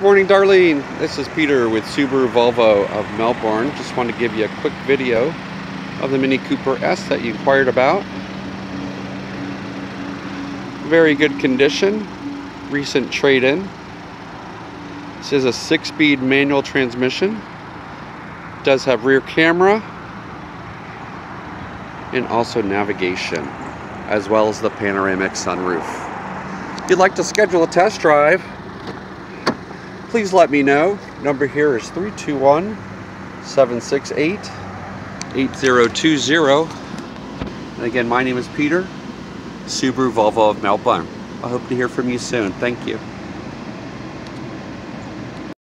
morning, Darlene. This is Peter with Subaru Volvo of Melbourne. Just wanted to give you a quick video of the Mini Cooper S that you inquired about. Very good condition, recent trade-in. This is a 6-speed manual transmission. Does have rear camera and also navigation, as well as the panoramic sunroof. If you'd like to schedule a test drive, please let me know. Number here is 321-768-8020. And again, my name is Peter, Subaru Volvo of Melbourne. I hope to hear from you soon. Thank you.